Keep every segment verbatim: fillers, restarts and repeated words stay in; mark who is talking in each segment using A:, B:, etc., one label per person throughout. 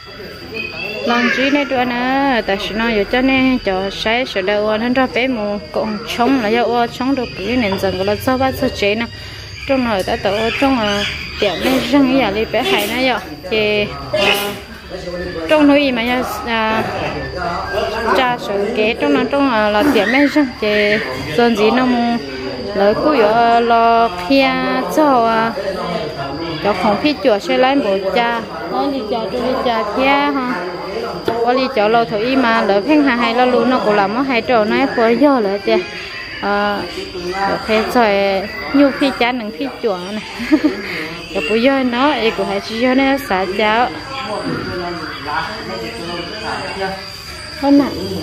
A: lần chỉ này đua nè tại sao nó giờ cho nên cho sai sợ đâu nên ra bé mù còn chống là do chống được cái nền dần là do bắt sơ chế nè trong này ta tổ trong là tiệm này răng nhà đi bé hay nè giờ thì trong núi mà nha cha sự kế trong nó trong là tiệm này răng thì dần gì nó mù lấy cú giờ lo kia cho cho không phi chuột sẽ lấy một cha nói đi cha tôi đi cha kia ha có đi chợ lâu thử mà lỡ phèn hai hai lo luôn nó cũng làm nó hai trò nó phơi gió lại chứ à phèn rồi nhiều phi cha nâng phi chuột này rồi bây giờ nó ấy cũng hay chỉ cho nó xả cháo hơn nè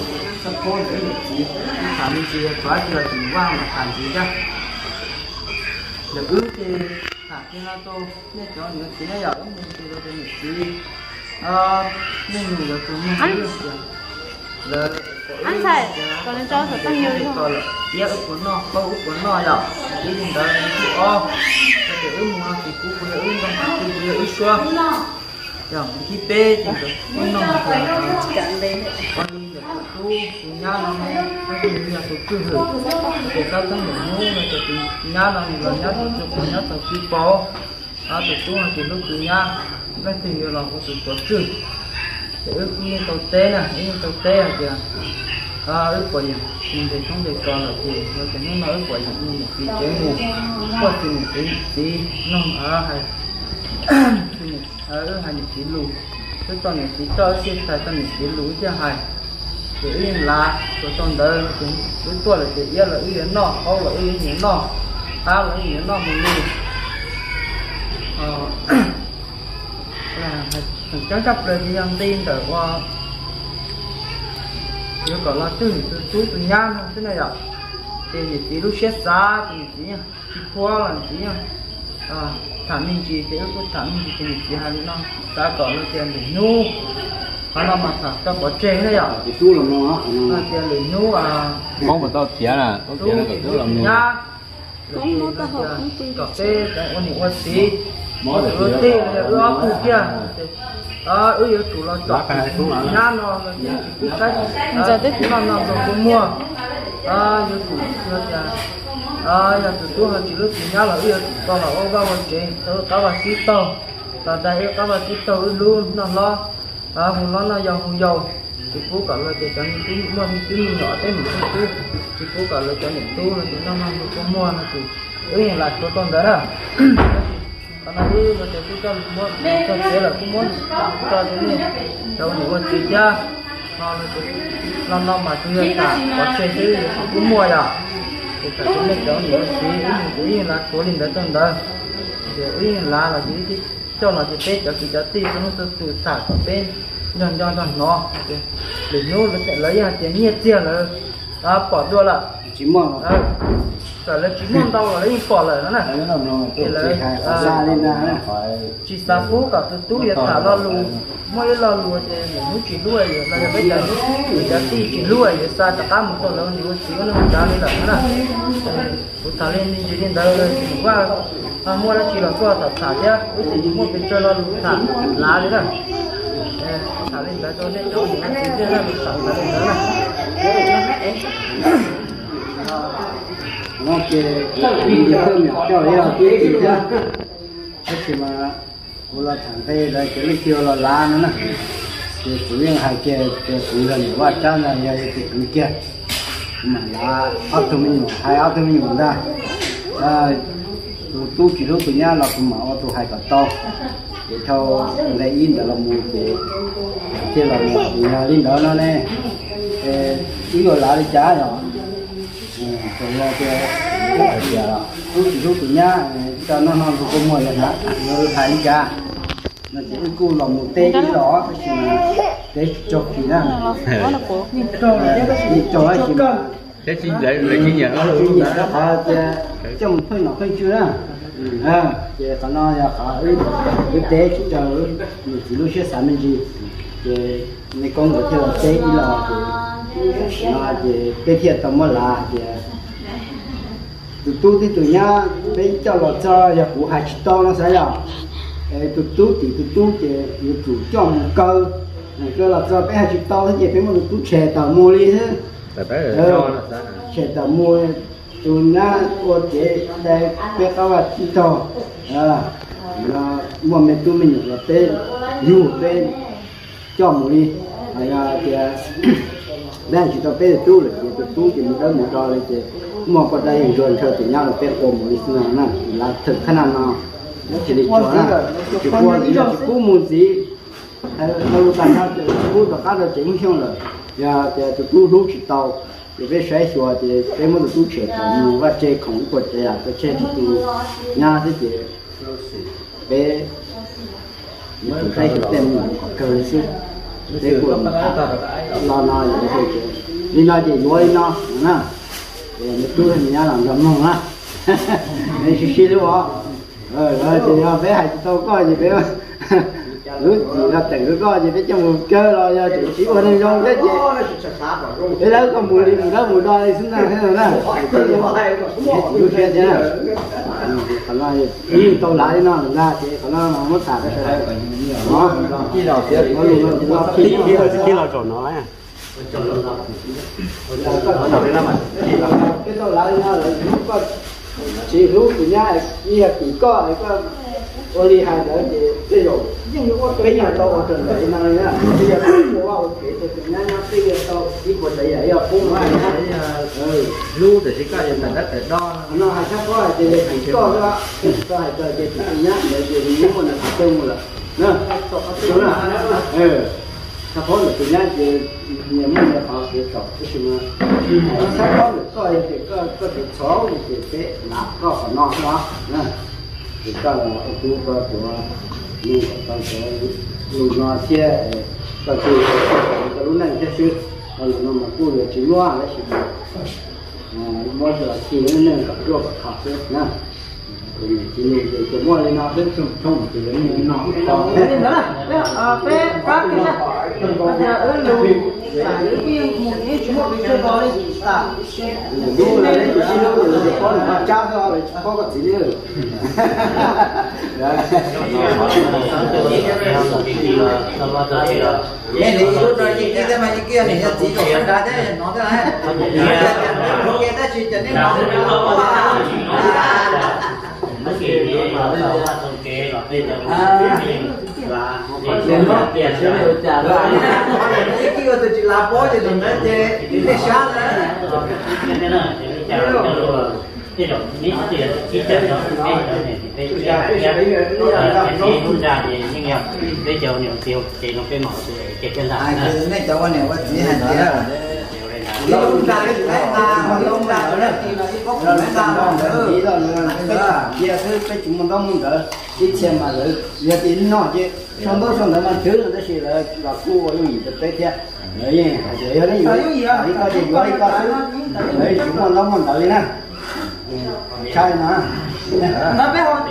B: thả cái nó tô nên cho những cái này ở mình thì nóเป็นสีờ mình được cũng mình được rồi
A: ăn sai còn lên cho thật tăng nhiều đi không?
B: Dạ ướp cuốn nó, có ướp cuốn nó rồi đi đến đó thì o cái cái ướp mà thì cũng có ướp trong cái cái ướp xua rồi khi bê thì nó nó con đi được tu nhà nó nó cũng như là tổ chức hử để các thằng nó là tổ chức nhà nó là nhà tổ chức của nhà tổ chức bao à tổ chức là tổ chức của nhà nên thì là một sự tổ chức để ước nhiên tổ tế nè yên tổ tế à kìa à ước quả gì mình thì không để còn là thì nó sẽ nó ước quả gì mình thì chế mù có thì mình tí tí nó ở hay ở hai những chỉ lù cái con này chỉ cho xin thay con này chỉ lù chứ hay để yên là của con đời chúng với tôi là chỉ yên là yên nó không là yên nhớ nó ta là yên nó mình đi là thằng cháu chấp lên nhân tin từ qua nếu còn là từ từ chú từ nhan thế này ạ thì chỉ lúc xét giá thì chỉ chỉ khoa là chỉ à thằng mình chỉ thì có thằng mình chỉ chỉ hai đứa nó giá còn là tiền để nhu hay là mà thằng cho bỏ trên đấy ạ
C: thì chú làm nó
B: á tiền để nhu à
C: không phải tao tiền à tao tiền là tao làm
B: nhá không nó tao học cà phê tại con những con xí mỗi đứa tê là ưa phụ kia à ưa yêu chủ là chọn nhá nó cái cách giờ tết nó nó rồi mua à yêu chủ nó là à giờ tụi tôi là chỉ lúc chỉ nhá là yêu còn là ông bao nhiêu chuyện tôi có bà kí tàu và đây có bà kí tàu luôn nó lo à hùng nó nó giàu hùng giàu thì phú cả là để cho những tí mua những tí nhỏ tới một tí thì phú cả là cho những tu là chúng nó mang được con mua là thì ứ là của con đó à còn là ứ là để tôi cho mua cho chế là cũng muốn cho cái này cho những con chị cha nó nó nó mà tôi cả có chơi chứ cũng mua rồi thì phải cũng nên cho những cái gì là của linh đó trong đó thì ứ là là gì cho là cái tết cho cái giá tiền nó sẽ từ xả ở bên dần dần dần nó để nhô nó sẽ lấy tiền nhiệt tiền là à, bỏ đua là
C: chỉ mong
B: à, phải là chỉ mong đâu là lấy bỏ lại nó này
C: thì lấy ra lên ra
B: chỉ sa phú cả từ túi giờ thả lo lù mỗi lo lù thì nó chỉ lùi là bây giờ nó giá tiền chỉ lùi giờ sa tất cả một con lớn thì nó chỉ có nó giá lên là nó này tôi thả lên đi chỉ lên đâu rồi chỉ qua à, mua là chỉ là qua thả thả chứ cái gì mua bên cho lo lù thả lá đấy này thả lên đó cho nên cháu những cái gì ra mình thả lên đó này
C: nó kì đi được hơn nhỏ cho đấy là cái gì chứ cái gì mà cô là thằng tây đây cái lấy kêu là lá nữa nè thì chủ yếu hai kia thì chủ yếu là những vật trang này là cái cái kia mà lá áo thun mình hai áo thun mình ra à tu chỉ lúc tụi nhá là cũng mở tụi hai cả to để cho lấy in đó là một cái kia là một nhà in đó nó nè ý gọi là đi trả rồi còn lo cái cái gì đó tu chỉ lúc tụi nhá cho nó nó cũng mua vậy đó nó hai đi trả nó chỉ cô là một tê cái đó cái gì để cho kỳ đó cho đi cho cái gì cái gì vậy là cái gì đó cho mình thôi nó thôi chưa à thì còn nó là khỏi cái tế cho mình chỉ lúc sẽ sản mình gì thì mình con có thể là tế đi là thì nó thì cái thiệt tao mới là thì tụi tôi thì tụi nhá để cho là cho giờ phụ hai chỉ to nó sẽ là tụt tụt thì tụt tụt thì chủ cho một cơ cơ là cho bé hai chục tao thế thì bé một tụt chè tàu mua đi thế chè tàu mua tụi nó ô chế đây bé các bạn chỉ to là mua mấy tụi mình là bé du bé cho mua đi là thì đang chỉ cho bé tụt rồi thì tụt tụt thì mình đã mua rồi thì mua qua đây rồi theo thì nhau là bé ôm mua đi xưa nè là thực khả năng nào nó chỉ để cho nó chỉ qua thì chỉ cú muốn gì lâu tàn nó cú tất cả là chính xong rồi giờ thì tụi cú lúc chỉ tàu thì bé sai xóa thì bé muốn tụi trẻ nhiều và chơi không có chơi à cái chơi thì tụi nhà thì chỉ bé tụi thấy cái tên mình có cơ chứ để của mình lo lo vậy thôi chứ đi lo gì nuôi nó nè thì nó tụi mình nhà làm làm ngon á nên xí xí luôn á ờ rồi thì bé hay tao coi gì bé ước gì là tự coi gì bé trong một cơ rồi giờ chỉ chỉ quan trong cái gì cái đó có mùi đi mùi đó mùi đo đi xuống nào thế nào nè chú xe thế nào còn là gì tao lại nó ra thì còn nó mất sạch cái xe đấy đó khi nào xe nó luôn nó khi khi nào trộn nó ấy cái tao lại nó là có chỉ lúc của nhà như là chỉ có có ô đi hai nữa thì cái rồi nhưng có cái nhà tao ở trên đấy mà nhá bây giờ mua vào cái thì nhà nhà bây giờ tao đi qua đấy ấy ở cũng hay nhá ừ lưu thì chỉ có những cái đất để đo nó hay chắc có thì chỉ có đó có hay cho cái nhá để thì những con là chung rồi nè đúng là ừ sắp tới là từ nhà thì nhiều mình là họ sẽ chọn cái gì mà sắp tới là có thì có có thể xóa thì cái nạp có phần nọ đó nè thì có là chú có của lưu có sẽ lưu nó chia có thể có lúc này sẽ xứ còn là nó mà cô được chỉ loa đấy chỉ mỗi giờ thì nó nên gặp được học hết nè thì chỉ để cho mỗi người nó biết trong trong thì nó nó
B: thế đó là bé các cái này bây giờ ở lưu là những cái một cái chúng một cái chơi bò đi à
C: lưu là đấy chỉ lưu là có là cha thôi có cái gì nữa
B: vậy thì lúc đó những cái mà những kia này chỉ có ra thế nó thế này nó kia ta chỉ cho nên nó
D: nó kì đi mà nó là tổng kế là bây giờ là nên nó tiền sẽ được trả lại
B: cái kia tôi chỉ là bố thì đừng nói thế để sáng nữa
D: cái này trả rồi thế rồi ní tiền chỉ cho nó cái này thì cái cái cái cái không ra thì nhưng mà bây giờ nhiều tiêu thì nó cái mỏ thì cái cái là
B: này cháu anh này có chỉ hành thế lông ra cái đấy mà lông ra ở đây thì nó có rồi nó ra rồi
C: ý là cái giờ cái cái chúng mình không được ít xem mà rồi giờ thì nó chứ xong đó xong đó mà thứ là cái gì là là khu ở gì thực tế thế đấy vậy đấy gì đấy có gì có có thứ đấy chúng mình không mình đợi nè sai mà
B: nó biết không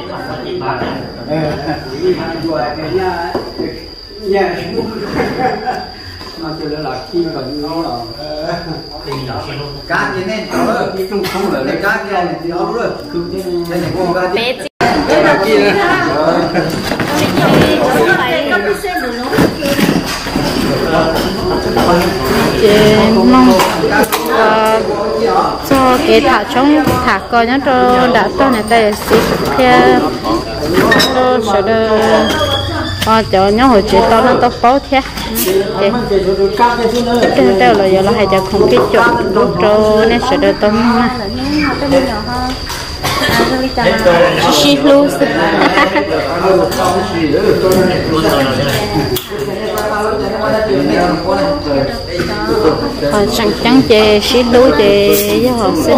C: rồi cái nhà nhà nó cho nên là khi mà nó là
B: cá gì nên rồi
C: không không là
B: cá gì này thì nó rồi cái này con cá
A: bé
B: gì
A: cái
B: là kia
A: chế mong cho cái thả trong thả coi nhá cho đã cho này tay xí theo cho sợ được à cho nhớ hồi chế to nó to bao thế cái đây là giờ là hay cho không biết chọn lúc cho nên sợ được tôm mà xí luôn họ chẳng chẳng chè xí lúa chè với họ xin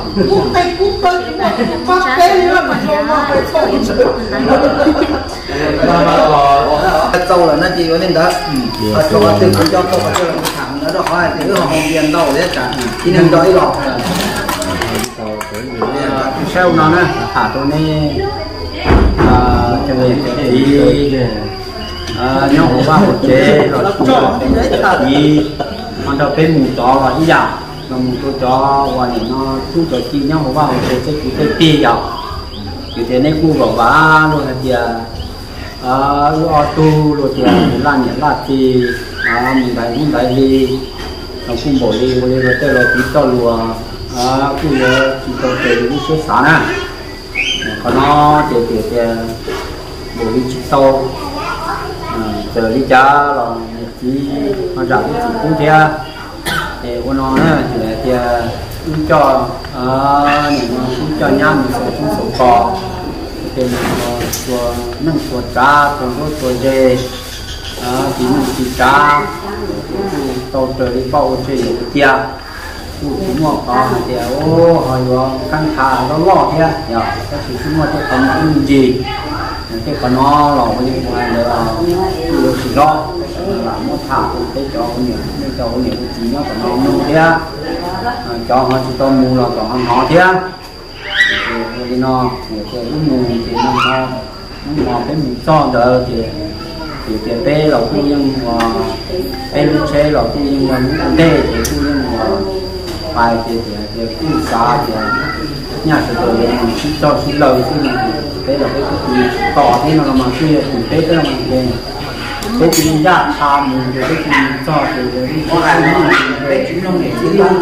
B: trâu là nó chỉ có nên đó trâu từ cho trâu cho thẳng nó đó hỏi thì họ không tiền đâu đấy cả chỉ nên đói lọ
C: sau nó nè thả tôi này cho người đi nhau hồ ba hồ chế rồi điมันจะเป็นหมูจอว่าอีหยาหมูตัวจอว่าเนี่ยเนาะตู้จอจีเนี่ยหัวว่าหัวเจ๊จะกูจะตีหยาอยู่แต่ในกูบอกว่าโลหะเดีย à ở tu rồi thì là những là thì à mình đại mình đại đi nó cũng bỏ đi bỏ đi rồi tới rồi tí to lùa à cũng nhớ chỉ có cái những số sáng à còn nó thì thì thì bỏ đi chỉ to giờ đi cha là chỉ nó trả cái chỉ cũng thế thì con nó thì thì cũng cho à những cũng cho nhau mình sẽ cũng sổ cò thì của nâng của cha của nó của dê à chỉ mình chỉ cha tàu trời đi bao trời kia cũng mua có thì ô hỏi vào căn thà nó lo thế nhở các chị cũng mua cho tấm cái gì cái con nó là cái gì ngoài là được chỉ lo là nó thả cái cho con nhiều cái cho con nhiều chỉ nó còn nó mua thế cho họ chỉ tao mua là còn họ thế thì nó thì cái mua thì nó nó nó cái mình cho đỡ thì thì cái bé là cũng như mà bé lúc chế là cũng như mà những cái thì cũng như mà bài thì thì cũng xa thì nhà sự rồi mình chỉ cho chỉ lời thì thế là cái cái tỏ thế nào mà kia thì thế cái là mình về thế thì mình ra tham mình rồi cái mình cho thì có ai nói để chúng nó để chỉ ra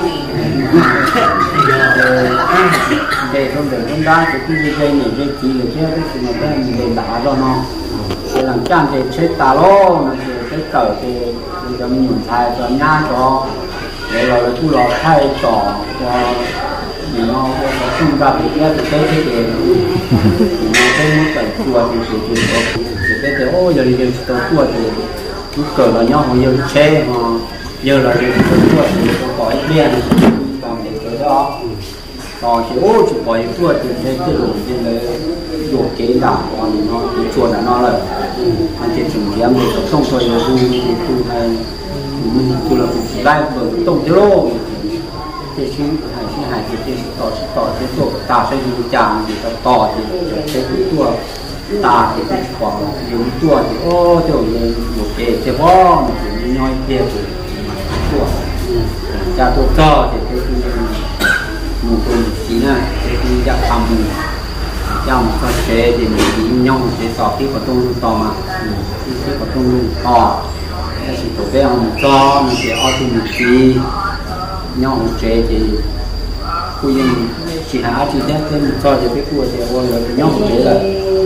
C: để không để không ra thì cái dây này dây chỉ là chứ cái mà cái mình để đá cho nó để làm chăn thì chết tà lô nó thì cái cởi thì mình cho mình thay cho nhá cho để rồi thu lò thay tỏ cho nó có không ra thì cái cái cái cái nó cái mức cởi chùa thì thì thì thì cái cái ô giờ thì giờ tàu chùa thì mức cởi là nhau mà giờ che mà giờ là giờ tàu chùa thì có ít đen còn để cái đó còn chỉ ô chỉ có ít chùa thì cái cái đồ thì là đồ kế đảo còn nó cái chùa là nó là anh chị chúng em thì không thôi là tu thì tu hay tu là chỉ lại bởi tổng thế lô thì chứ hải chứ hải thì thì tỏ sẽ tỏ thế tổ ta sẽ dùng chàng thì ta tỏ thì sẽ cái tua ta thì sẽ khoảng dùng tua thì ô tiểu một cái cái bó một cái nhoi kia thì tua cha tôi cho thì cái một cái chỉ là cái dạng thầm trong cho chế thì mình chỉ nhau sẽ tỏ cái của tôi tỏ mà cái của tôi tỏ cái sự tổ béo mình cho mình sẽ ở trên một tí nhau chế thì cô yên chỉ há chỉ nhất thêm cho thì cái cua thì ôi rồi nhau chế là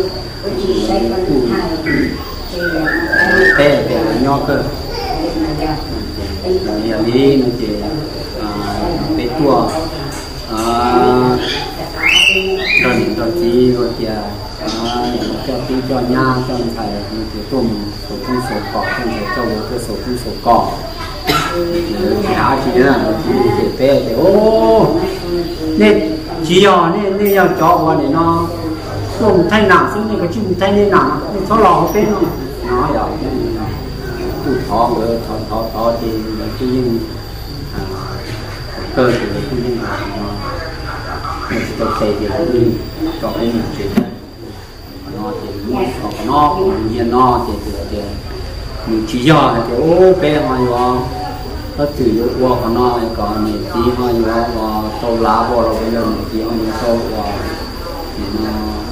C: thế để nhau cơ là đi nó chỉ cái cua rồi rồi chi rồi thì cho tí cho nha cho thầy thì tôm sổ cung sổ cỏ không thể cho một cái sổ cung sổ cỏ há chỉ là chỉ để về thì ô nên chỉ nhỏ nên nên giờ cho vào để nó không thay nào xuống nên cái chim thay nên nào nên cho lò cái nó nó giờ tụt thọ rồi thọ thọ thọ thì cái nhưng cơ thì cái nhưng mà nó tôi thấy thì cũng đi cho cái mình chuyện nó thì nó nó nhiên nó thì thì mình chỉ do thì ô bé hoa hoa nó từ lúc qua còn nó còn nhiều tí hoa hoa và sâu lá bò rồi bây giờ nhiều tí hoa sâu và nó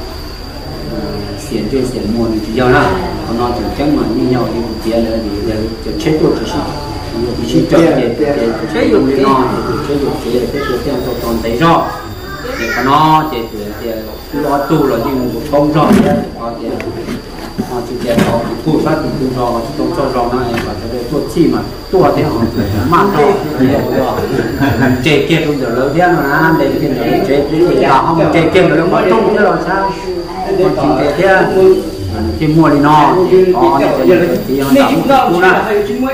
C: xiên trên xiên mua thì chỉ do đó còn nó chỉ chắc mà như nhau thì một tiền nữa thì để chết tôi chỉ chỉ chỉ cho để để chế dùng cái nó thì chế dùng chế để cái tiền tôi còn thấy rõ để còn nó thì thì lo tu là như một công rõ có tiền họ chỉ để họ tu phát thì tu rõ tu cho rõ này và cái tu chi mà tu thế họ mà thôi chế kia cũng được lâu thế mà để cái này chế thì cả không chế kia nó mới tu thế rồi sao còn chỉ để thế thì mua đi nó có thì họ tặng tu na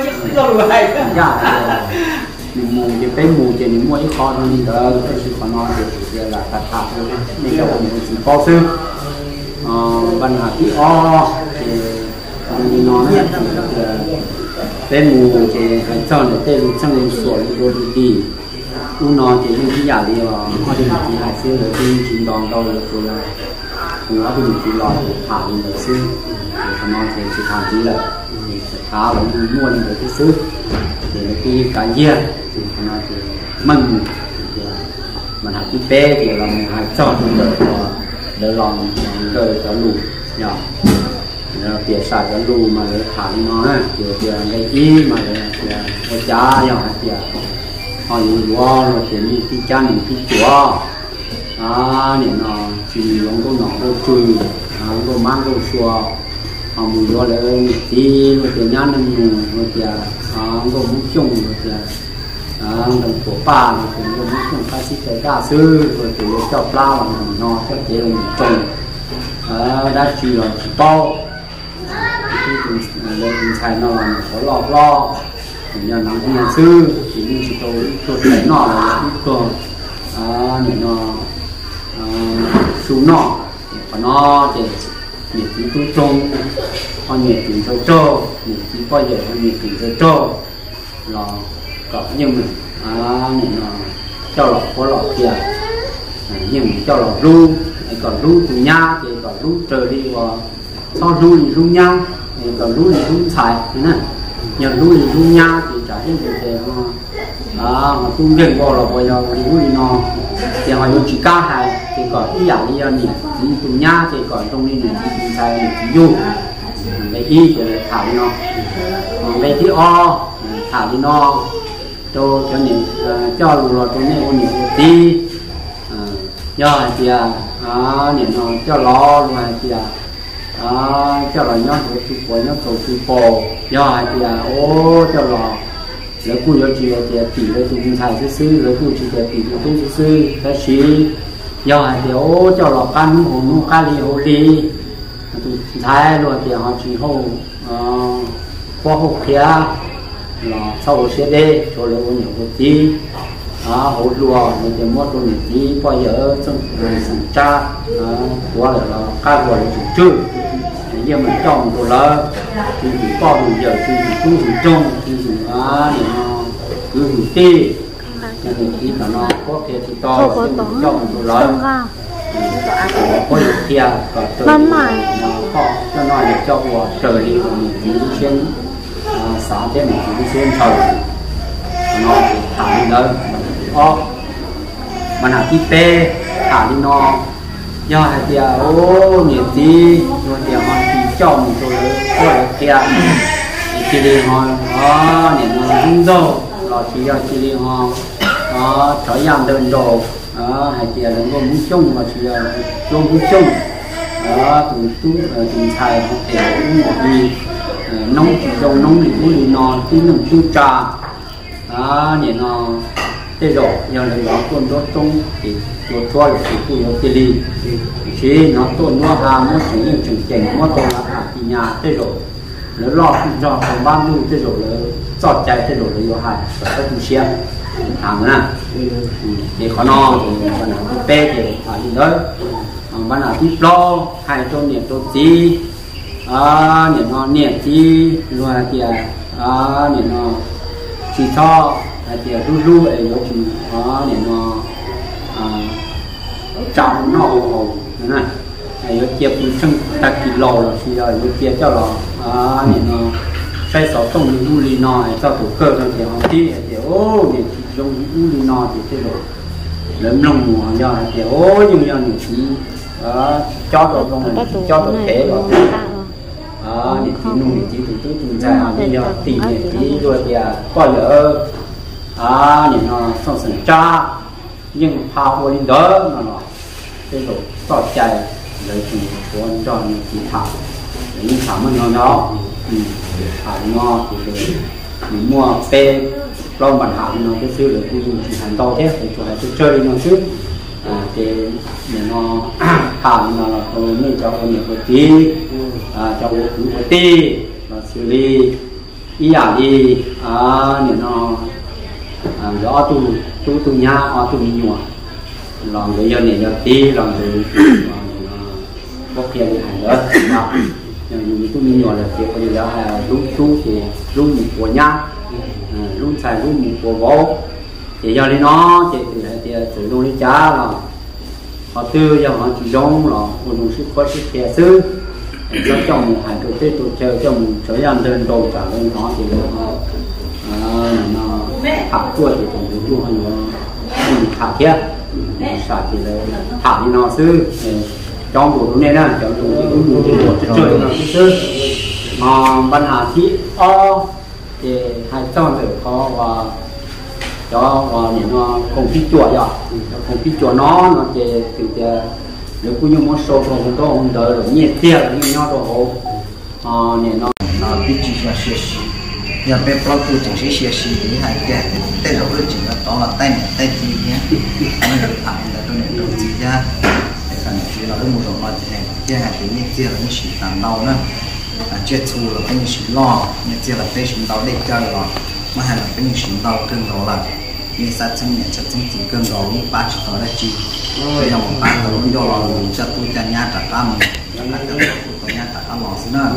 C: mình mua thì cái mua thì mình mua ít con hơn đó cái sự còn nó thì là thật thật mình là mình chỉ có sư văn hóa tí o thì mình nói là cái mua thì phải cho để tên sang lên sổ rồi đi u nó thì những cái giả đi mà họ thì chỉ hai xưa rồi đi chính đòn đâu là tôi là nó thì mình chỉ lo thả mình được xưa còn nó thì chỉ thả chỉ là thả và mua được cái xưa thì cái cá dê thì nó thì măng mình hạt cái bé thì là mình hạt cho chúng được để lòng đời cho lù nhỏ rồi tiền xài cái lù mà rồi thả nó ha tiền tiền cái ý mà rồi cái cha nhau tiền họ dùng qua rồi tiền đi cái cha này cái chúa à nên nó chỉ用cái nó đâu chui à cái mang đâu xua họ muốn vô lại tí rồi tiền nhát nên rồi tiền à cái muốn chung rồi tiền à đồng của ba rồi tiền muốn chung cái gì cái đa sư rồi tiền cho pla bằng nó cho tiền mình trồng à đã chỉ là chỉ to cái cái lên xài nó là có lọ lọ nhà nắng nhà sư chỉ như chỉ tôi tôi thấy nó là ít còn à để nó xuống nọ và nó để nhiệt tính tôi trông họ nhiệt tính cho cho nhiệt tính bao giờ họ nhiệt tính cho cho là có nhưng mình à để nó cho lọ có lọ kia nhưng cho lọ ru còn ru từ nhà thì còn ru trời đi và sau ru thì ru nhau còn ru thì ru xài nè nhờ ru thì ru nhà thì trả những việc thế mà à mà tu luyện vào là bây giờ thì ru thì nó thì họ chỉ ca hai thì còn ý dạng đi nhỉ thì từ nhà thì còn trong đi này thì xài thì du lấy ý thì thảo đi nó lấy tí o thảo đi nó cho cho những cho lù lọt trong này con những tí do thì à nhìn nó cho lo luôn thì à cho là nhớ của chú của nhớ cầu chú bò do thì à ô cho là lấy cùi cho chị thì tỷ lấy tụi mình xài sư lấy cùi chị thì tỷ tụi sư sư cái gì do thì ô cho là căn hồ nu cali hồ đi tụi thái luôn thì họ chỉ hồ qua hồ kia là sau sẽ đi cho lấy nhiều một tí à hỗ lúa mình chỉ mua đồ gì bao giờ trong sản cha qua là cá gọi là chủ trương giờ mình trồng đồ là thì bao đồ giờ thì cũng dùng trồng thì dùng á để nó cứ dùng tê cho nên khi mà nó có cái thì to trồng đồ là có được kia và trời nó họ cho nó để cho của trời đi mình chỉ xuyên sáng thế mình chỉ xuyên trời nó thả đi đâu ó mà nào tí tê thả đi nó do hai tia ô nhiệt tí rồi tia họ chỉ trồng rồi rồi kia chỉ đi họ ó nhiệt nó rung râu rồi chỉ là chỉ đi họ ó trở dạng đơn đồ đó hai tia đừng có muốn chung mà chỉ là chung muốn chung đó tụi tụi tụi thầy họ thể một gì nóng chỉ dầu nóng thì muốn đi nó tí nồng chung trà đó nhiệt nó thế rồi nhờ là nó tuần đó trong thì tuần qua là chỉ tu yếu tiền đi chỉ nó tuần nó hà nó chỉ những trường trình nó tuần là hà thì nhà thế rồi nó lo không cho còn bao nhiêu thế rồi nó chọn chạy thế rồi nó yếu hại và các tu xe thằng nè để khó no thì bạn nào cứ pe thì phải đi đó bạn nào tiếp lo hai trong niệm trong gì à niệm nó niệm gì rồi kìa à niệm nó chỉ cho thì ru ru ấy nó chỉ nó để nó trọng nó hồ này này nó chia phần chân ta kỷ lò là chỉ là nó chia cho nó để nó sai sót trong những ru li nọ cho thủ cơ cho thì họ đi thì ô thì trong ru li nọ thì thế rồi lớn lông mùa do thì ô nhưng do những chỉ cho đồ trong này cho đồ thế rồi à những chỉ nung những chỉ thủ tướng từng dài nhưng do tìm những chỉ rồi thì coi giờ à nhìn nó xong sẵn cha nhưng phá vô lên đó mà nó cái đồ tọt chạy lấy thì của anh cho những chỉ thảo những thảo mà nó nó thảo ngon thì để mình mua pe lon bản hảo nó cái xưa để tôi dùng chỉ hành to thế để cho tôi chơi nó trước à thì để nó thảo nó là tôi mới cho con nhiều cái tí à cho cái thứ cái tí và xử lý ý à đi à để nó đó tu tu tu nhà ở tu nhiều làm người dân này là tí làm người bốc kia thì hành nữa nhưng tu nhiều là việc bây giờ là lúc tu thì lúc một của nhà lúc xài lúc một của bố thì giờ đi nó thì thì sử dụng đi trả là họ tư cho họ chỉ giống là một đồng sức có sức kẻ sư cho trong một hai cái tết tôi chơi cho một thời gian đơn đồ trả lên nó thì nó nó thảo tuổi thì cũng dùng hành nó thảo kia sạch thì là thảo như nó sư cho bộ này nè cho bộ bộ bộ trời nó cái thứ mà ban hà thị o thì hai trăm được có và cho và những nó không biết chùa vậy không biết chùa nó nó chỉ từ từ nếu cũng như một số không có ông đợi được nhiệt tiền như nhau đồ hộ à những nó
B: nó biết chỉ là xia xì nhà bé pro tu chẳng xia xia xì thì hai cái tên đầu chỉ là đó là tay này tay gì nhé nó được thẳng là tôi này đầu gì ra để cần chỉ là một số loại thì cái hai cái nhiệt tiền là những sự tàn đau nữa chết thù là cái những sự lo nhiệt tiền là cái sự đau để chơi rồi mà hay là cái những sự đau cơn đó là như sát chân nhẹ sát chân chỉ cơn đó như ba chỉ có là chi bây giờ một bạn nó do là cho tôi cho nhà trả cam cho là cái của nhà trả cam lò xí nữa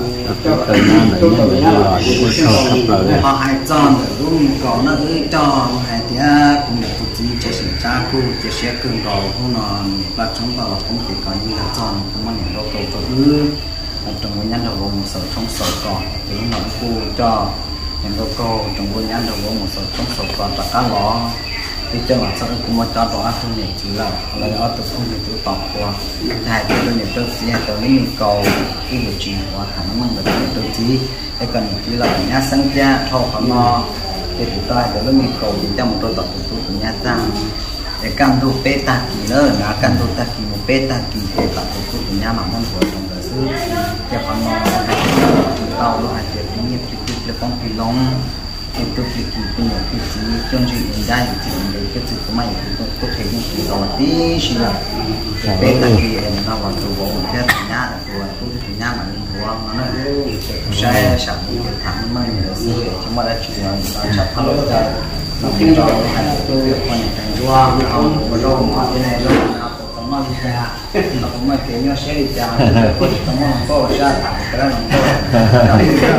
B: họ hai tròn luôn có nó cứ tròn hai tia cũng được phụ gì cho sự cha cô cho xe cơn đó không nó bắt chúng ta là không thể có như là tròn không mà nhận đâu cầu cầu ư trong cái nhà đầu một sở trong sở còn thì nó cô cho những cô cô trong cái nhà đầu một sở trong sở còn trả cam lò thì cho là sao cũng muốn cho đó không nhận chỉ là là nó tự không được tự tỏ qua hai cái bên này tôi sẽ tôi lấy mình cầu cái điều chỉnh của thằng nó mình được tôi chỉ cái cần chỉ là nhà sáng gia thâu họ nó để tụi tôi để lấy mình cầu thì cho một tôi tập tụi tụi nhà tăng để căn thu beta kỳ nữa là căn thu ta kỳ một beta kỳ để tập tụi tụi nhà mà mong của trong đời xứ cho họ nó tụi tao nó hai chuyện nghiệp trực tiếp là con phi long cái tôi thì kỳ bây giờ cái gì trong chuyện hiện đại thì mình cái sự của mày thì có thể những cái đó tí xí là cái cái kia nó vào trụ bộ một cái nhà của tôi thì nhà mà mình thua nó nó sẽ sản những cái thằng mình là gì chúng ta đã chịu rồi nó sẽ thay đổi ra nó tin rồi hay là tôi việc quan trọng qua ông và rồi mà cái này rồi tụi nó đi ra nó cũng mới kêu nó sẽ đi ra tụi nó có ra thẳng cái đó là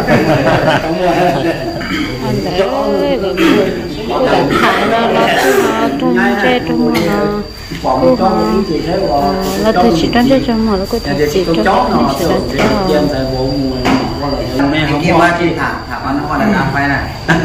A: anh để để để thả nó nó trong chơi trong nó cô nó tôi chỉ trong chơi trong mà nó có thật chỉ trong nó chỉ
B: mẹ không có cái thả thả nó hoa là làm phải này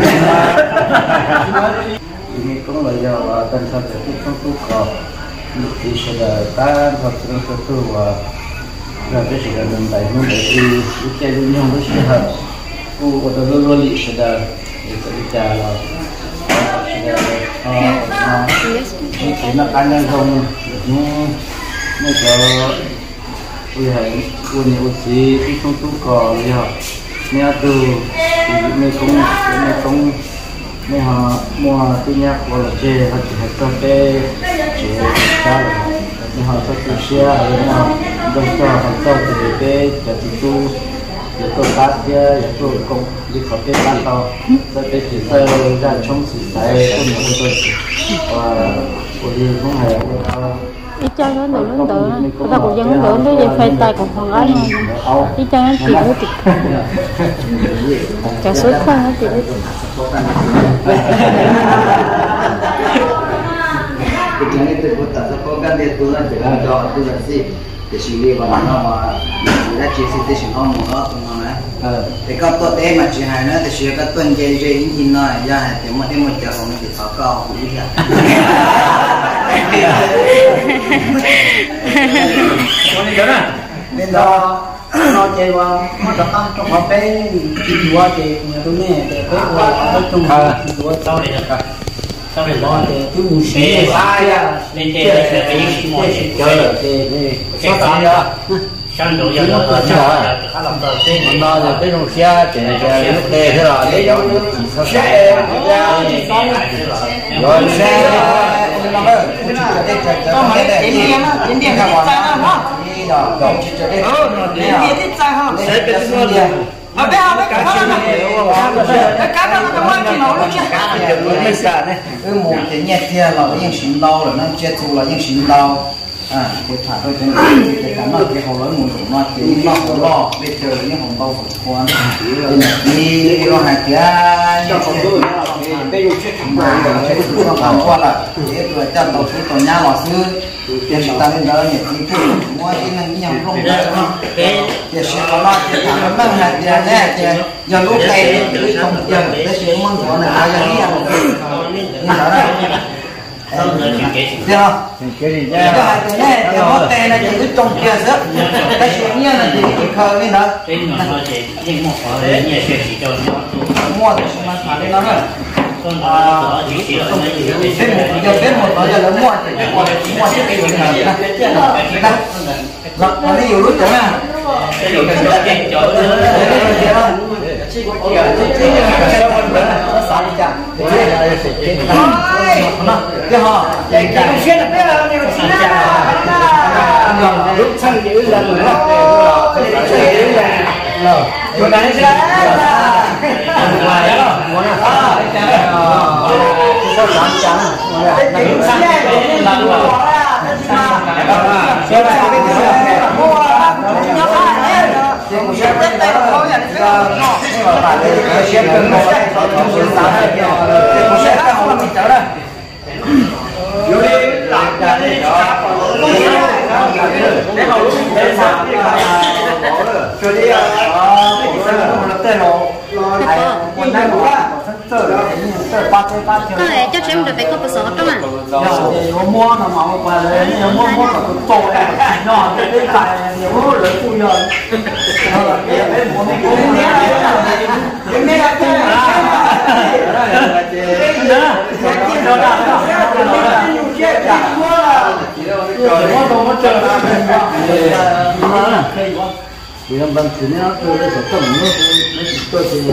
C: cũng là do tân sản xuất trong tu cỏ thì sẽ là ta hoặc trong sản xuất và là cái sự là mình phải muốn để đi cái luôn nhau với sự hợp cô có thể luôn luôn sẽ là để trả là thì nó ăn lên không nó nó có ui hay ui nhiều gì cái trong tu cỏ gì hả nghe từ mấy công mấy công mấy họ mua từ nhà của là chơi họ chỉ hay cho cái chơi cá mấy họ cho từ xe rồi nó đông cho họ cho từ cái cho từ tu để tôi cắt kia để tôi công đi có cái ban tàu cho cái chỉ sơ ra trong sự tại tôi muốn tôi và tôi đi cũng hay
A: đi chơi nó được nó được người ta cũng dân nó được nó phải tay còn còn ấy thôi đi chơi nó chỉ nó chỉ cả số không nó chỉ nó
B: cái này tôi có tập có cái để tôi là để làm cho tôi là gì để xử lý và nó mà đã chỉ sử dụng nó một nó tụi nó này thì có tôi thế mà chỉ hay nữa thì chỉ có tuần chơi chơi những gì nói ra hay thì một đêm một giờ không thì sáu cao cũng đi ra con đi đó nè nên đó nó chơi qua nó tập ăn trong học bé chỉ qua chơi tôi nghe để có ở trong của tao này rồi tao này lo thì cứ muốn xí sai à nên chơi là cái những món chơi là chơi cái gì đó sang độ giờ nó chơi khá làm đầu tiên nó là cái đồng xe thì là lúc đây thế là để cho chỉ sao xe rồi xe nó ơi có mấy cái điện điện nó điện điện cái trái nó đi rồi rồi cho đây điện điện cái trái ha sẽ cái gì à bây giờ cái cá nó cái cá nó nó quay nó nó chết cái sợ này cái một cái nhẹ kia là những sinh đau là nó chết thu là những sinh đau à cái thả thôi cho nên cái cá nó cái hồ lớn một nó cái nó hồ lo bây giờ những hồng bao phục quan đi đi lo hai cái cho con tôi cái dùng chết thằng nào cái nó thằng qua là để rồi cho tàu cái tàu nhà lò xưa tiền ta lên đó nhỉ thì cái mua cái này nhầm không ra cho nó cái sẽ có nó cái thằng nó mang hạt tiền nè thì giờ lúc này cái không tiền để sẽ mong của này ai ra đi ăn như đó Được không? Cái gì nha? Cái hai cái này thì có tên là chỉ trong kia rất. Cái chuyện như là chỉ cái khờ lên đó.
D: Bên nó nó chỉ những một cái nhà chuyện chỉ cho nó.
B: Mua thì mà thả lên nó rồi. À, bên một giờ bên một giờ là mua thì mua mua chiếc cái gì này nè. Rồi, nó đi nhiều lúc nữa nè.
D: Cái điều cần cho cái chỗ nữa.
B: Nó xả đi chả. Cái họ, cái cái xe là cái là nhiều chi là. Lúc sang giữ lần nữa. Cái xe giữ lần. Rồi, chỗ này sẽ là. Ngoài đó, muốn à? Sao làm chán? Cái xe này là mua. Xe này cái xe mua. Nó phải đấy. Một xe tết này nó có nhà đi cái nó. Nhưng mà phải cái xe cần một xe có sự sáng này. Một xe khác không là mình chở đây. Vô đi làm ra đi đó. Để hầu lúc để sáng đi vào. Cho đi à. Một lập tên lộ. Con
A: này cho xem được phải có số trong à?
B: Nó mua nó mỏng qua đấy, nó mua mua cả cái tổ này, nó cái cái tài nhiều lớn cùi rồi. Nó là cái cái mua cái cái cái này là cái
C: thì làm bằng thứ này tôi đã có tổng nó tôi thì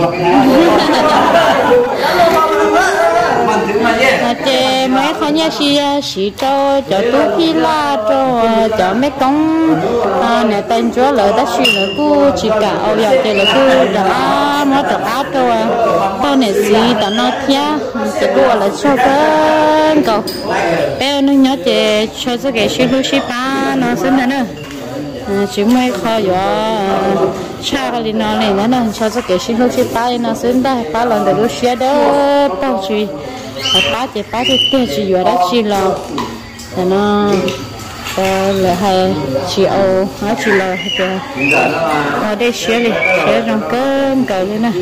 A: chị mấy khó nhà xí xí cho cho tú phi la cho cho mấy công nè tên chúa lợi ta xí lợi cô chỉ cả ao giờ chị lợi cô đã mất được áo cho tao nè xí tao nó thia chị cô là cho cái cậu bé nó nhớ chị cho cái cái xí lu xí ba nó xin nữa chỉ mấy khó giờ cha cái nó này nữa nè cho cái xí lu xí ba nó xin đây ba lần để lu xí đó bao chị ba chị ba thì tiền chị vừa đã chị là nó là hay chị ô nó chị là ở đây xé đi xé trong cơm cờ lên nè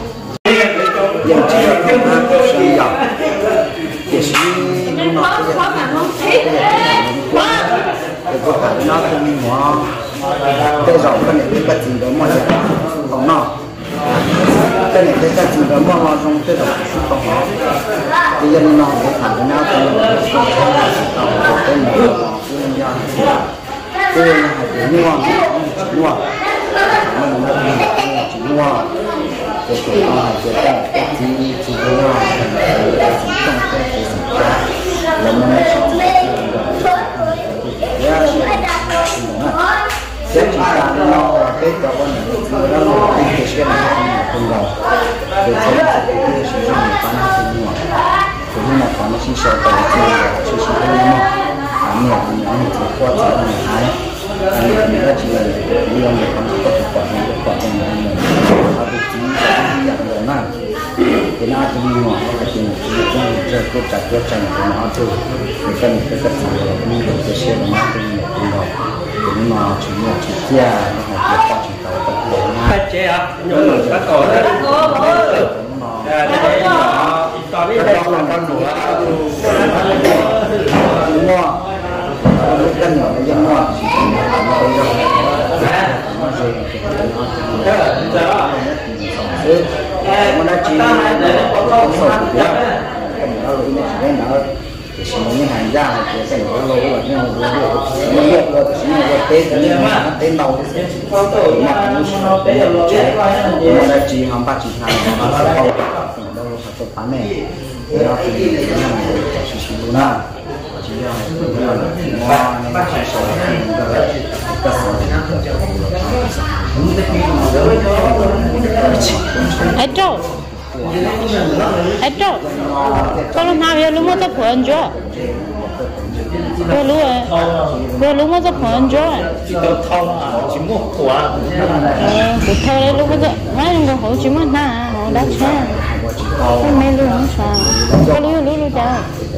C: nó cũng mua cái dòng cái này cái gì đó mua không nó cái này cái gì đó mua trong cái dòng không nó bây giờ nó cái thằng nó cũng cái này cái cái này mua mua mua mua cái cái nó cái cái gì gì đó trong cái cái là nó sẽ chỉ là nó cái cho con nó nó cái cái xe này không đâu để cho cái cái sử dụng để bán hàng sinh hoạt cũng là bán sinh sản tại chỗ sinh sản không mà anh em anh em thì qua chỗ này hay anh em là chỉ là đi ăn được ăn có thực phẩm được quả trong này là cái chỉ là cái đó cái nào thì mình nói cái chuyện này cũng rất là chặt chẽ trong cái nó thôi cái cái cái cái sản phẩm cái xe nó cũng là cũng mà chỉ là chỉ kia nó học được quá trình tàu tập luyện ngay
B: chế à nhớ các cổ đấy các cổ à đây là tao biết đây là con đũa
C: đúng không nó cân nhỏ nó dân ngoan nó bây giờ nó rồi nó đã chỉ có sổ của nó nó rồi nó chỉ cái nó thì những hàng ra thì cái nó lâu rồi nhưng mà nó biết rồi thì nó có tết nhưng mà tết đầu thì nó nó tết rồi nó đã chỉ hàng ba chỉ hàng nó sẽ không đâu phải có bán này nó thì cái này chỉ chỉ luôn à chỉ là ngon nên chỉ số cái
A: ai trâu ai trâu con lúc nào giờ lúc mới tập huấn chưa vừa lúc vừa lúc mới tập huấn chưa
D: chỉ có thông chỉ mua quả
A: ờ cụ thâu đấy lúc mới tập mấy người họ chỉ muốn na họ đã chơi không mấy lúc không sao có lúc lúc lúc chơi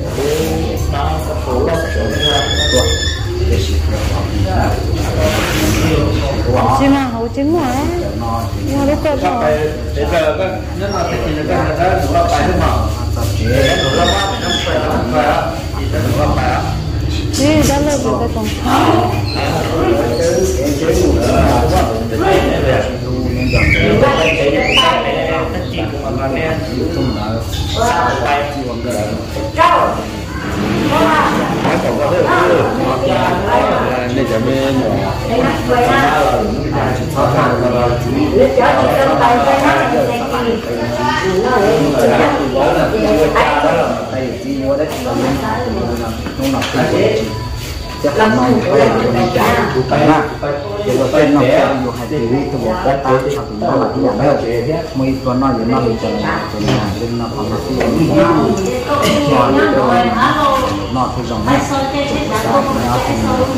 A: chứ mà hậu chứng mà nhưng mà lúc đó
B: bây giờ cái nhất là cái gì cái này đó chúng ta phải được mà
A: Đi đó là vừa cái con.
C: nên cho bên chắc là nó phải là cái này trả chú cái là để có tên nó phải dùng hai tỷ từ một cái tám cho tụi nó là cái nhà đâu mấy tuần nó thì nó bị chậm cho nên là bên nó còn nó thì nó nó thì dòng này sao nó thì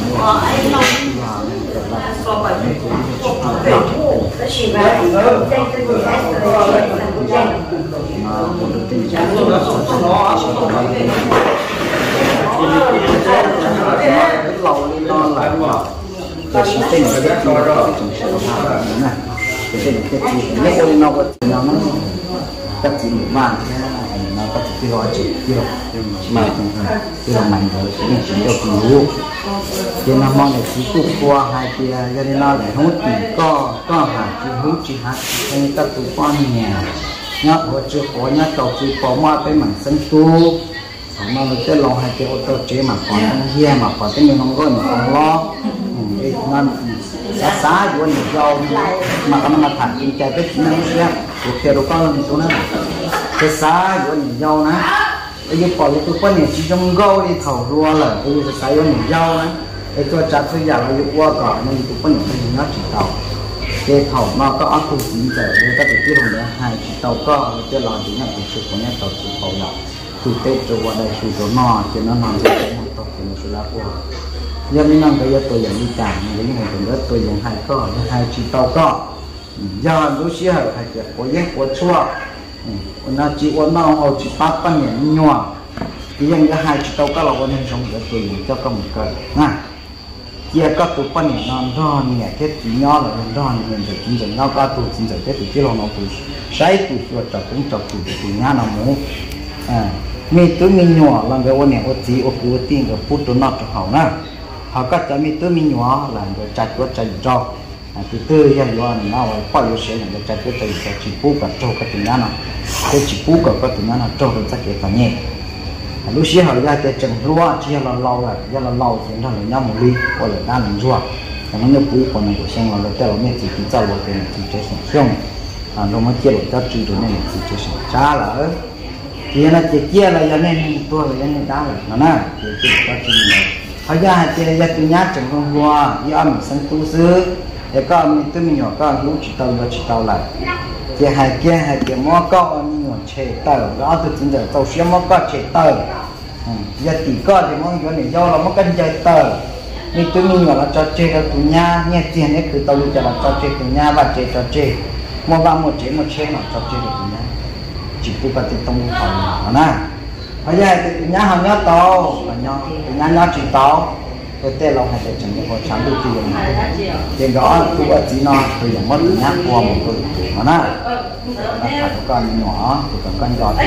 C: lâu lên non lại rồi chỉ tên là cái gì đó chúng sẽ làm như này cái tên cái gì nếu như nó có nó nó các gì mà nó có cái gói chỉ tiêu mà cái là mạnh rồi sẽ bị chỉ được nhiều cho nên mong là chỉ phụ qua hai kia cho nên nó để không chỉ có có hạt chỉ hướng chỉ hạt nên các tụ con nhà nhớ của chưa có nhớ tàu chỉ có mà cái mảng sân tu mà mình sẽ lo hai cái ô tô chế mà còn ăn hia mà còn cái nhiều không có mình không lo nên xã xã của mình giàu mà cái mà thằng kinh tế cái chuyện này sẽ cuộc theo đâu có mình số nữa cái xã của mình giàu nè bây giờ bỏ cái quan niệm chỉ trong gấu đi thầu rùa là bây giờ xã của mình giàu nè cái cho chặt thứ giả là dụng qua cả nên cái quan niệm mình nó chỉ tàu cái thầu nó có áp dụng chính giờ người ta được biết rồi đấy hai chỉ tàu có cái làm gì này thì của nhà tàu chỉ tàu nhỏ từ tết cho qua đây từ chỗ nọ cho nó nằm trong cái mặt tộc của nó sẽ là qua giờ mình nằm cái tôi dạng đi trả mà những ngày từ đó tôi dạng hai có hai chỉ tàu có giờ lúc xưa phải cái có những có chua nó chỉ có nó họ chỉ bắt bắt nhện nhỏ cái những cái hai chỉ tàu có là quan hệ trong cái tôi cho các một cái nè kia các tụ bắt nhện nó đo nhẹ cái chỉ nhỏ là đo nhẹ được chính giờ nó có tụ chính giờ cái tụ kia là nó tụ sai tụ cho chặt cũng chặt tụ tụ nhá nó muốn à mi tôi mi nhỏ là cái vấn đề ở chỉ ở cuối tiên cái phút đó nó cho họ nè họ cắt cho mi tôi mi nhỏ là cái chặt của chặt rau từ từ hiện giờ nó phải có sẽ là cái chặt của chặt chặt chỉ phút cả trâu cái tiếng nào cái chỉ phút cả cái tiếng nào trâu được chắc cái phần nhẹ lúc xưa họ ra cái trồng lúa chỉ là lâu là chỉ là lâu thì nó là nhau một ly hoặc là đa lần rùa còn nó như phút còn nó của xem là nó cho nó mình chỉ chỉ cho được cái chỉ chế sản xuất à nó mới chia được cho chỉ được này chỉ chế sản trả là thì nó chỉ chia là cho nên tôi là cho nên đá là nó nè thì chỉ có chỉ này bây giờ thì giờ tôi nhát chẳng không qua giờ mình sang tu sư để có mình tôi mình nhỏ có lúc chỉ tàu là chỉ tàu lại thì hai kia hai kia mua có mình nhỏ chế tàu đó tôi chính giờ tàu xe mua có chế tàu giờ chỉ có thì mua cái này do là mua cái chế tàu mình tôi mình nhỏ là cho chế là tụi nhà nghe tiền đấy cứ tàu cho là cho chế tụi nhà và chế cho chế mua ba một chế một chế mà cho chế được tụi nhà chỉ có cái tông tàu nhỏ nè bây giờ thì nhà họ nhớ tàu và nhau nhà nhớ chỉ tàu cái tên lòng hay là chẳng có sáng được tiền tiền đó tôi ở chỉ nó tôi dùng mất nhát qua một cái mà nè phải có con nhỏ thì còn con giọt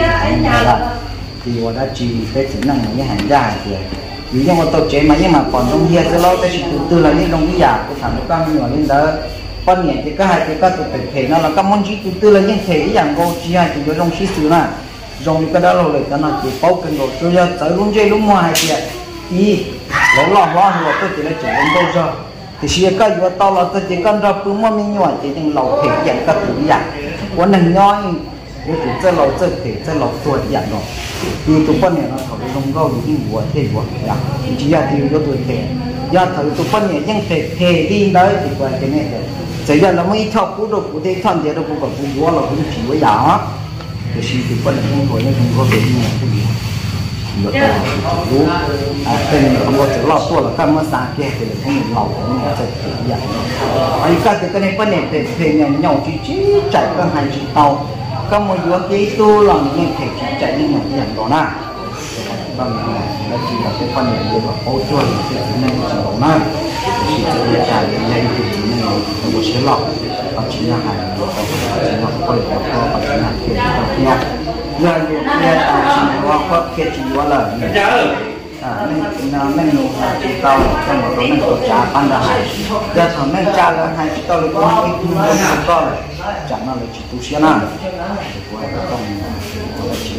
C: thì họ đã chỉ cái tính năng những hàng dài thì vì như một tàu chế mà nhưng mà còn trong kia sẽ lâu tới từ từ là những đồng cái giả cái thằng con nhỏ lên đó con nhẹ thì có hai cái các tụ thể nó là các món chỉ từ từ là những thể dạng cô chỉ hai thì có trong xí xứ nè trong cái đó rồi cho nó chỉ bao cái rồi tôi giờ tới luôn chơi lúc ngoài thì thì lâu lâu lo rồi tôi chỉ là chỉ đến đâu rồi thì xưa cái vừa tao là tôi chỉ cần ra cứ mua mình nhỏ chỉ từng lâu thể dạng các thứ dạng quan nền nhỏ như tụi chơi lâu chơi thể chơi lâu tuổi dạng rồi thì tụi con này nó thổi trong gấu thì những vừa thể vừa dạng chỉ là thì có tuổi thể do thổi tụi con này những thể thể đi đấy thì qua cái này bây giờ là mấy thọ cũ đồ cũ thế thọn thế đâu cũng còn cũng quá là cũng chỉ với giả thì xin tụi con không có những không có về như cái gì được rồi à cái này không có chỗ lọt tua là các món sáng kia thì không được lọt không có thể dạng ấy các cái này vấn đề về về nhà nhau chỉ chỉ chạy các hai chỉ tàu các món vừa cái tu là những thể chỉ chạy như một dạng đó nè bằng là chỉ là cái phần này để mà hỗ trợ cái này chỉ đó nè chỉ là chạy nhanh thì này không có chế lọc và chỉ là hai nó có chỉ là có thể có có chỉ là kia giờ nhiều kia à chỉ có có kia chỉ có là à nên là mình nụ chỉ tao trong một cái mình tổ trả ban ra hai giờ thằng mình trả là hai chỉ tao được có ít hơn một con chẳng nào là chỉ tu sửa nào của cái con của chỉ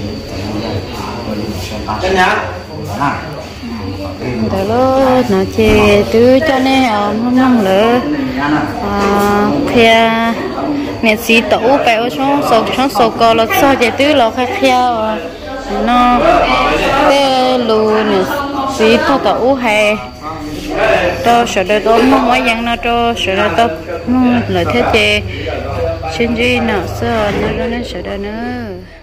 C: cái nhá
A: đó là nó chỉ từ cho nên không nông nữa à theo miền xí tủ béo xuống sầu xuống sầu cò là sao chỉ từ là khác theo nó cái lù nè xí thọ tủ hay cho sợ đời tôi mong mấy dân nó cho sợ đời tôi mong lời thế chế xin gì nào sợ nó nó sợ đời nữa